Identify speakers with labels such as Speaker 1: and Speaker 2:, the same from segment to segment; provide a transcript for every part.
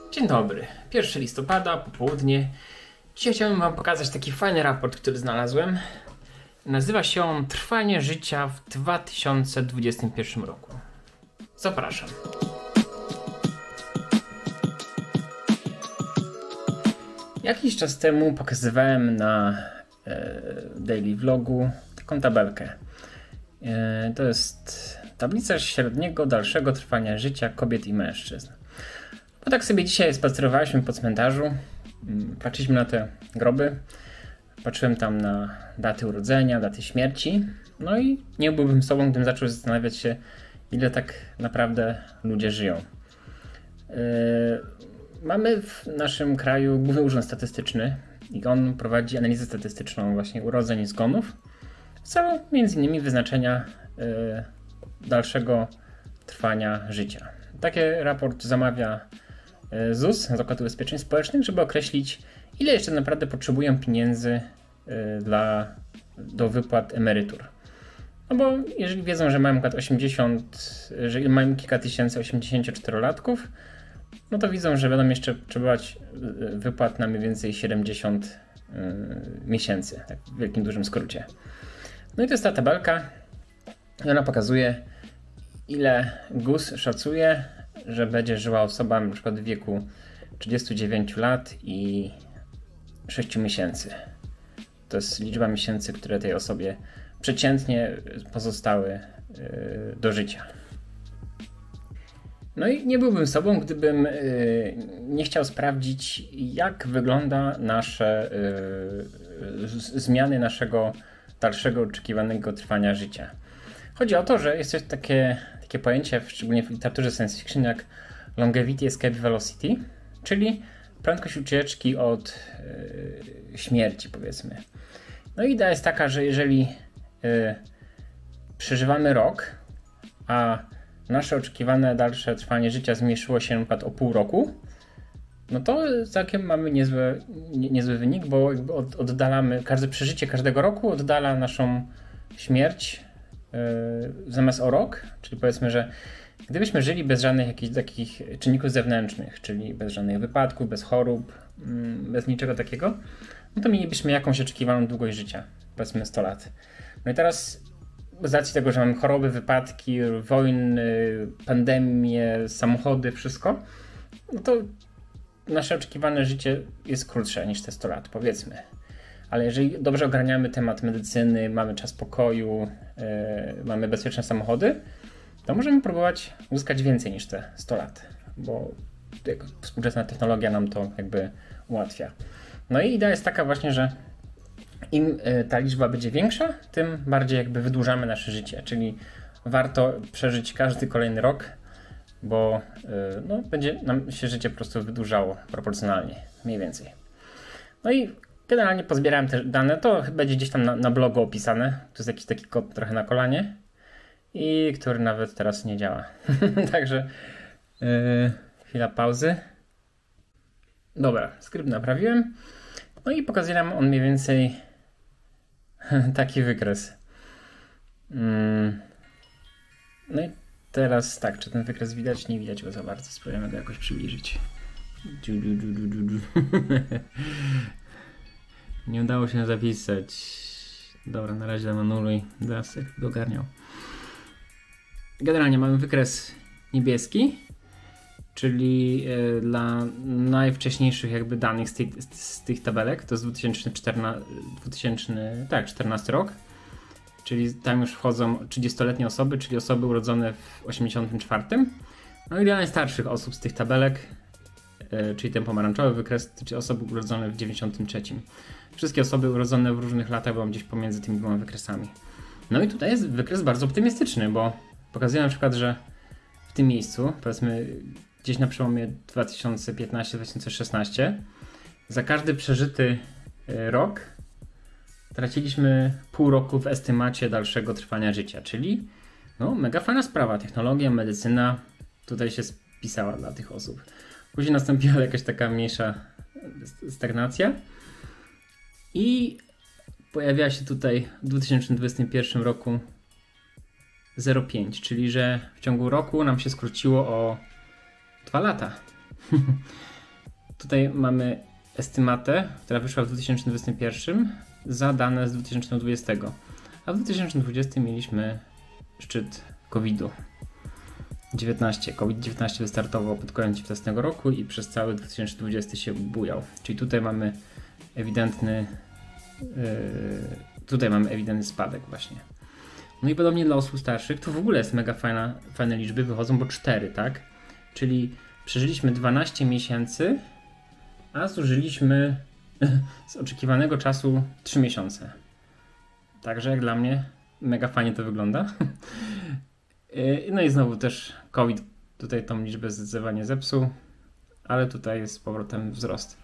Speaker 1: Dzień dobry, 1 listopada, popołudnie. Dzisiaj chciałbym wam pokazać taki fajny raport, który znalazłem. Nazywa się on Trwanie życia w 2021 roku. Zapraszam. Jakiś czas temu pokazywałem na daily vlogu taką tabelkę. To jest tablica średniego, dalszego trwania życia kobiet i mężczyzn. Bo tak sobie dzisiaj spacerowaliśmy po cmentarzu, patrzyliśmy na te groby, patrzyłem tam na daty urodzenia, daty śmierci, no i nie byłbym sobą, gdybym zaczął zastanawiać się, ile tak naprawdę ludzie żyją. Mamy w naszym kraju Główny Urząd Statystyczny i on prowadzi analizę statystyczną właśnie urodzeń i zgonów w celu m.in. wyznaczenia dalszego trwania życia. Taki raport zamawia ZUS, Zakład Ubezpieczeń Społecznych, żeby określić, ile jeszcze naprawdę potrzebują pieniędzy do wypłat emerytur. No bo jeżeli wiedzą, że mają np. 80, że mają kilka tysięcy 84-latków, no to widzą, że będą jeszcze potrzebować wypłat na mniej więcej 70 miesięcy, tak w wielkim dużym skrócie. No i to jest ta tabelka i ona pokazuje, ile GUS szacuje, że będzie żyła osoba na przykład w wieku 39 lat i 6 miesięcy. To jest liczba miesięcy, które tej osobie przeciętnie pozostały do życia. No i nie byłbym sobą, gdybym nie chciał sprawdzić, jak wygląda zmiany naszego dalszego oczekiwanego trwania życia. Chodzi o to, że jest coś takie pojęcie, szczególnie w literaturze science fiction, jak longevity escape velocity, czyli prędkość ucieczki od śmierci, powiedzmy. No i idea jest taka, że jeżeli przeżywamy rok, a nasze oczekiwane dalsze trwanie życia zmniejszyło się np. o pół roku, no to całkiem mamy niezły wynik, bo jakby oddalamy, każde przeżycie każdego roku oddala naszą śmierć zamiast o rok, czyli powiedzmy, że gdybyśmy żyli bez żadnych jakichś takich czynników zewnętrznych, czyli bez żadnych wypadków, bez chorób, bez niczego takiego, no to mielibyśmy jakąś oczekiwaną długość życia, powiedzmy 100 lat. No i teraz z racji tego, że mamy choroby, wypadki, wojny, pandemie, samochody, wszystko, no to nasze oczekiwane życie jest krótsze niż te 100 lat, powiedzmy. Ale jeżeli dobrze ogarniamy temat medycyny, mamy czas pokoju, mamy bezpieczne samochody, to możemy próbować uzyskać więcej niż te 100 lat, bo współczesna technologia nam to jakby ułatwia. No i idea jest taka właśnie, że im ta liczba będzie większa, tym bardziej jakby wydłużamy nasze życie, czyli warto przeżyć każdy kolejny rok, bo będzie nam się życie po prostu wydłużało proporcjonalnie, mniej więcej. No i generalnie pozbierałem te dane, to będzie gdzieś tam na blogu opisane. To jest jakiś taki kod trochę na kolanie i który nawet teraz nie działa. Także chwila pauzy. Dobra, skrypt naprawiłem. No i pokazuje nam on mniej więcej taki wykres. No i teraz tak, czy ten wykres widać? Nie widać go za bardzo. Spróbujemy go jakoś przybliżyć. Nie udało się zapisać. Dobra, na razie anuluj. Zaraz jak go ogarniał. Generalnie mamy wykres niebieski, czyli dla najwcześniejszych jakby danych z tych tabelek. To jest 2014 rok. Czyli tam już wchodzą 30-letnie osoby, czyli osoby urodzone w 84. No i dla najstarszych osób z tych tabelek, czyli ten pomarańczowy wykres, czyli osoby urodzone w 93. Wszystkie osoby urodzone w różnych latach były gdzieś pomiędzy tymi dwoma wykresami. No i tutaj jest wykres bardzo optymistyczny, bo pokazuje na przykład, że w tym miejscu, powiedzmy gdzieś na przełomie 2015-2016, za każdy przeżyty rok traciliśmy pół roku w estymacie dalszego trwania życia, czyli mega fajna sprawa. Technologia, medycyna tutaj się spisała dla tych osób. Później nastąpiła jakaś taka mniejsza stagnacja i pojawiła się tutaj w 2021 roku 0,5, czyli że w ciągu roku nam się skróciło o 2 lata. Tutaj mamy estymatę, która wyszła w 2021 za dane z 2020. A w 2020 mieliśmy szczyt COVID-u. COVID-19 wystartował pod koniec 2019 roku i przez cały 2020 się bujał. Czyli tutaj mamy ewidentny spadek właśnie. No i podobnie dla osób starszych to w ogóle jest mega fajne liczby wychodzą, bo 4, tak? Czyli przeżyliśmy 12 miesięcy, a zużyliśmy z oczekiwanego czasu 3 miesiące. Także jak dla mnie mega fajnie to wygląda. No i znowu też COVID tutaj tą liczbę zdecydowanie zepsuł, ale tutaj jest z powrotem wzrost.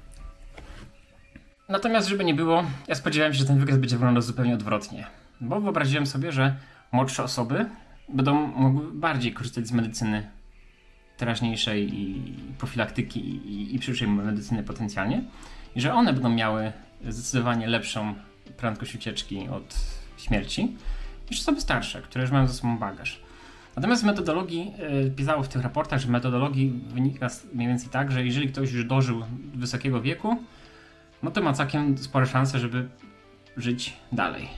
Speaker 1: Natomiast żeby nie było, ja spodziewałem się, że ten wykres będzie wyglądał zupełnie odwrotnie. Bo wyobraziłem sobie, że młodsze osoby będą mogły bardziej korzystać z medycyny teraźniejszej i profilaktyki i przyszłej medycyny potencjalnie. I że one będą miały zdecydowanie lepszą prędkość ucieczki od śmierci niż osoby starsze, które już mają ze sobą bagaż. Natomiast z metodologii, pisało w tych raportach, że z metodologii wynika mniej więcej tak, że jeżeli ktoś już dożył wysokiego wieku, no to ma całkiem spore szanse, żeby żyć dalej.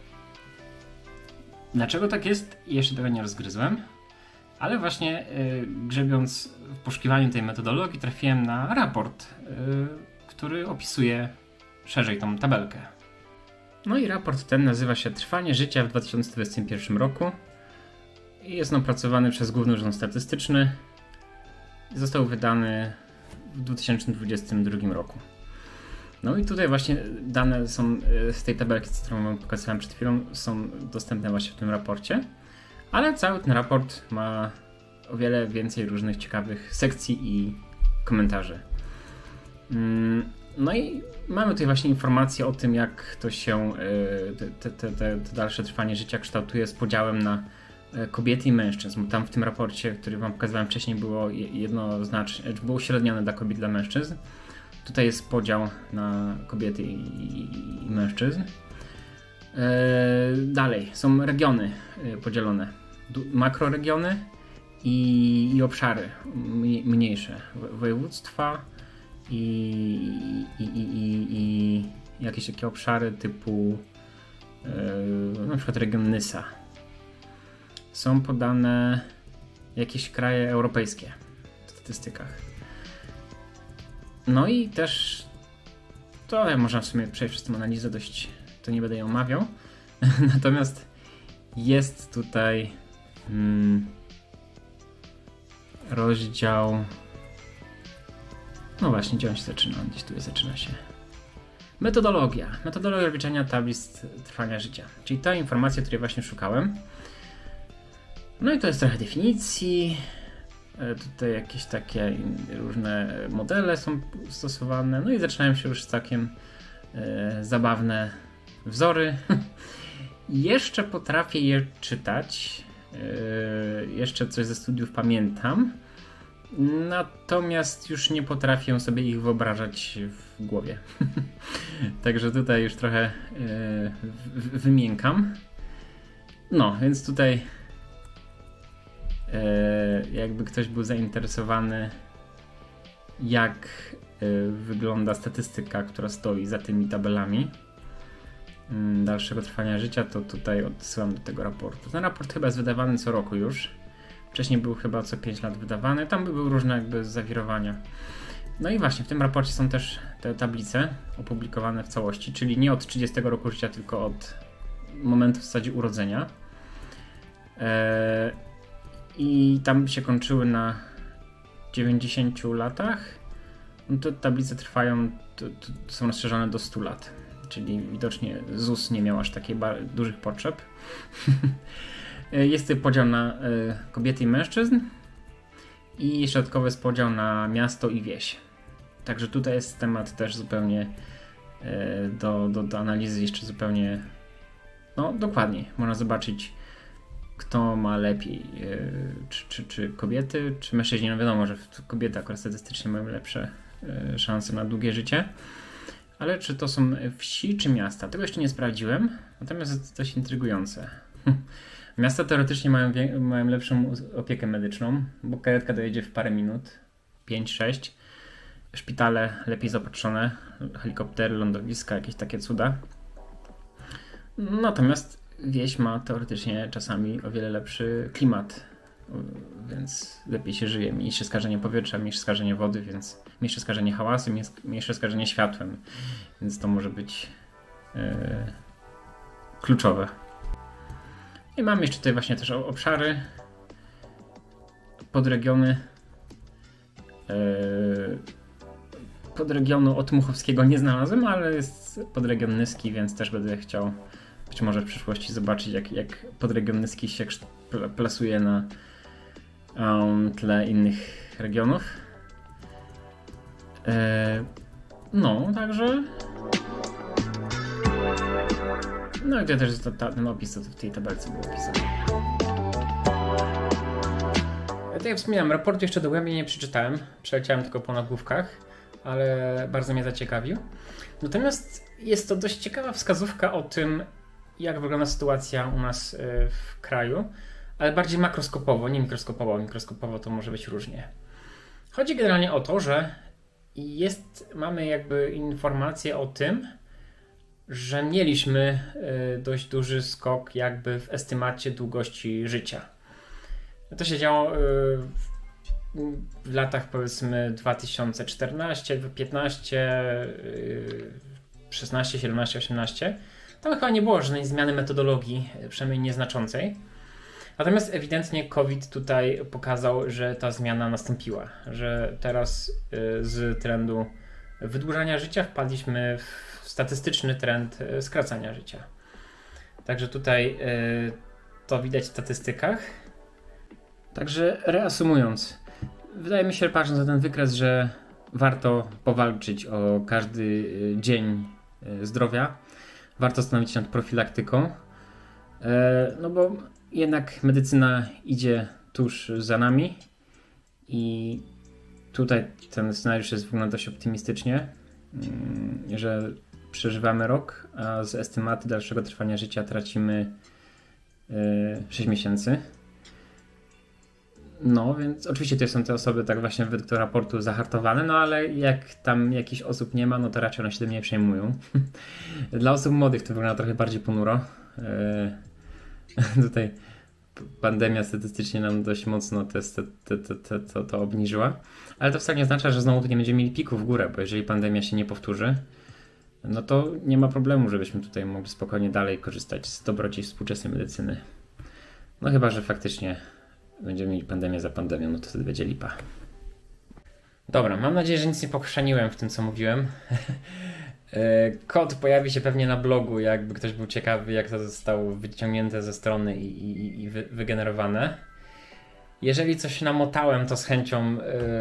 Speaker 1: Dlaczego tak jest? Jeszcze tego nie rozgryzłem, ale właśnie grzebiąc w poszukiwaniu tej metodologii trafiłem na raport, który opisuje szerzej tą tabelkę. No i raport ten nazywa się Trwanie życia w 2021 roku i jest on opracowany przez Główny Urząd Statystyczny i został wydany w 2022 roku. No i tutaj właśnie dane są z tej tabelki, którą wam pokazywałem przed chwilą, są dostępne właśnie w tym raporcie, ale cały ten raport ma o wiele więcej różnych ciekawych sekcji i komentarzy. No i mamy tutaj właśnie informacje o tym, jak to się te dalsze trwanie życia kształtuje z podziałem na kobiety i mężczyzn. Bo tam w tym raporcie, który wam pokazywałem wcześniej, było jednoznacznie, było uśrednione dla kobiet i dla mężczyzn. Tutaj jest podział na kobiety i mężczyzn. Dalej są regiony podzielone. Makroregiony i obszary mniejsze. Województwa i jakieś takie obszary typu na przykład region Nysa. Są podane jakieś kraje europejskie w statystykach. No i też to można w sumie przejść przez tę analizę dość, to nie będę ją omawiał. Natomiast jest tutaj rozdział, no właśnie, gdzie on się zaczyna? Gdzieś tu zaczyna się. Metodologia obliczania tablic trwania życia. Czyli ta informacja, której właśnie szukałem. No i to jest trochę definicji. Tutaj jakieś takie różne modele są stosowane. No i zaczynają się już całkiem zabawne wzory. Jeszcze potrafię je czytać. Jeszcze coś ze studiów pamiętam. Natomiast już nie potrafię sobie ich wyobrażać w głowie. Także tutaj już trochę wymiękam. No, więc tutaj jakby ktoś był zainteresowany, jak wygląda statystyka, która stoi za tymi tabelami dalszego trwania życia, to tutaj odsyłam do tego raportu. Ten raport chyba jest wydawany co roku już. Wcześniej był chyba co 5 lat wydawany. Tam były różne jakby zawirowania. No i właśnie w tym raporcie są też te tablice opublikowane w całości, czyli nie od 30 roku życia, tylko od momentu w zasadzie urodzenia. I tam się kończyły na 90 latach. No to tablice trwają, to są rozszerzone do 100 lat. Czyli widocznie ZUS nie miał aż takich dużych potrzeb. Jest tutaj podział na kobiety i mężczyzn i środkowy jest podział na miasto i wieś. Także tutaj jest temat też zupełnie do analizy jeszcze zupełnie dokładniej. Można zobaczyć, kto ma lepiej, czy kobiety, czy mężczyźni. No wiadomo, że kobiety akurat statystycznie mają lepsze szanse na długie życie. Ale czy to są wsi, czy miasta? Tego jeszcze nie sprawdziłem, natomiast jest to dość intrygujące. Miasta teoretycznie mają lepszą opiekę medyczną, bo karetka dojedzie w parę minut, 5-6, szpitale lepiej zaopatrzone, helikoptery, lądowiska, jakieś takie cuda. Natomiast wieś ma teoretycznie czasami o wiele lepszy klimat, więc lepiej się żyje. Mniejsze skażenie powietrza, mniejsze skażenie wody, więc mniejsze skażenie hałasem, mniejsze skażenie światłem. Więc to może być kluczowe. I mamy jeszcze tutaj właśnie też obszary, podregiony. Podregionu Otmuchowskiego nie znalazłem, ale jest podregion Nyski, więc też będę chciał być może w przyszłości zobaczyć, jak podregion Nyski się plasuje na tle innych regionów. No, także... No i to też jest ten opis, co w tej tabelce było opisane. Tak jak wspominałem, raportu jeszcze dogłębnie nie przeczytałem. Przeleciałem tylko po nagłówkach, ale bardzo mnie zaciekawił. Natomiast jest to dość ciekawa wskazówka o tym, jak wygląda sytuacja u nas w kraju, ale bardziej makroskopowo, nie mikroskopowo. Mikroskopowo to może być różnie. Chodzi generalnie o to, że mamy jakby informację o tym, że mieliśmy dość duży skok jakby w estymacie długości życia. To się działo w latach powiedzmy 2014, 2015, 16, 17, 18. Tam chyba nie było żadnej zmiany metodologii, przynajmniej nieznaczącej. Natomiast ewidentnie COVID tutaj pokazał, że ta zmiana nastąpiła, że teraz z trendu wydłużania życia wpadliśmy w statystyczny trend skracania życia. Także tutaj to widać w statystykach. Także reasumując, wydaje mi się, patrząc na ten wykres, że warto powalczyć o każdy dzień zdrowia. Warto zastanowić się nad profilaktyką, no bo jednak medycyna idzie tuż za nami i tutaj ten scenariusz wygląda dość optymistycznie, że przeżywamy rok, a z estymaty dalszego trwania życia tracimy 6 miesięcy. No, więc oczywiście to są te osoby tak właśnie według tego raportu zahartowane, no ale jak tam jakichś osób nie ma, no to raczej one się tym nie przejmują. Dla osób młodych to wygląda trochę bardziej ponuro. Tutaj pandemia statystycznie nam dość mocno to obniżyła, ale to wcale nie oznacza, że znowu tu nie będziemy mieli piku w górę, bo jeżeli pandemia się nie powtórzy, no to nie ma problemu, żebyśmy tutaj mogli spokojnie dalej korzystać z dobroci współczesnej medycyny. No chyba, że faktycznie będziemy mieli pandemię za pandemią, no to wtedy będzie lipa. Dobra, mam nadzieję, że nic nie pochrzaniłem w tym, co mówiłem. Kod pojawi się pewnie na blogu, jakby ktoś był ciekawy, jak to zostało wyciągnięte ze strony i wygenerowane. Jeżeli coś namotałem, to z chęcią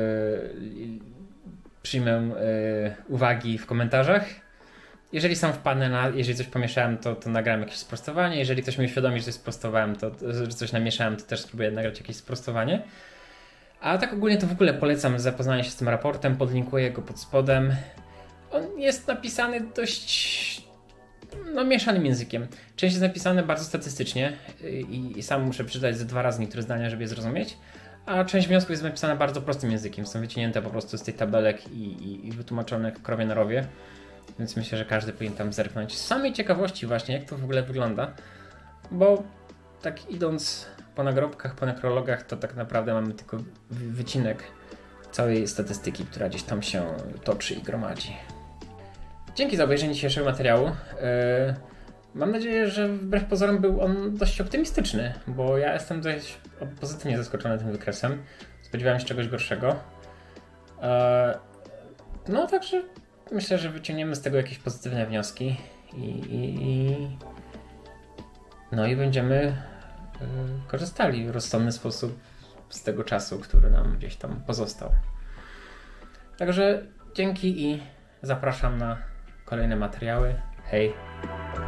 Speaker 1: przyjmę uwagi w komentarzach. Jeżeli sam wpadnę jeżeli coś pomieszałem, to nagrałem jakieś sprostowanie. Jeżeli ktoś mi uświadomi, że coś sprostowałem, że coś namieszałem, to też spróbuję nagrać jakieś sprostowanie. A tak ogólnie to w ogóle polecam zapoznanie się z tym raportem, podlinkuję go pod spodem. On jest napisany dość mieszanym językiem. Część jest napisane bardzo statystycznie i sam muszę przeczytać ze 2 razy niektóre zdania, żeby je zrozumieć. A część wniosków jest napisana bardzo prostym językiem. Są wyciągnięte po prostu z tych tabelek i wytłumaczone w krowie na rowie. Więc myślę, że każdy powinien tam zerknąć. Z samej ciekawości właśnie, jak to w ogóle wygląda. Bo tak idąc po nagrobkach, po nekrologach, to tak naprawdę mamy tylko wycinek całej statystyki, która gdzieś tam się toczy i gromadzi. Dzięki za obejrzenie dzisiejszego materiału. Mam nadzieję, że wbrew pozorom był on dość optymistyczny, bo ja jestem dość pozytywnie zaskoczony tym wykresem. Spodziewałem się czegoś gorszego. No także myślę, że wyciągniemy z tego jakieś pozytywne wnioski i będziemy korzystali w rozsądny sposób z tego czasu, który nam gdzieś tam pozostał. Także dzięki i zapraszam na kolejne materiały. Hej!